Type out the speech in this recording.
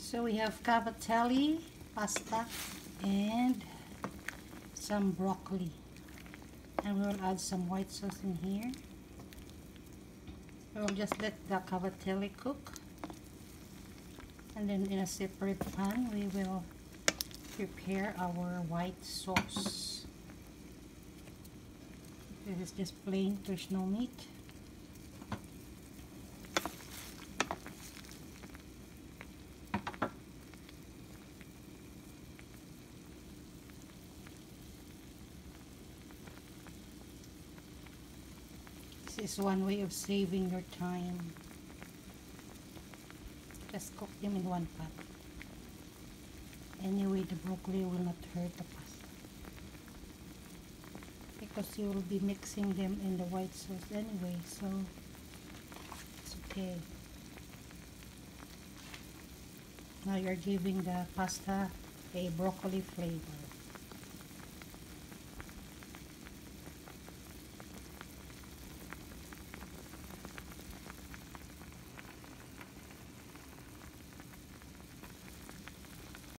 So we have Cavateli pasta and some broccoli, and we will add some white sauce in here. We will just let the Cavateli cook, and then in a separate pan we will prepare our white sauce. This is just plain, there's no meat. This is one way of saving your time. Just cook them in one pot. Anyway, the broccoli will not hurt the pasta, because you will be mixing them in the white sauce anyway, so it's okay. Now you're giving the pasta a broccoli flavor.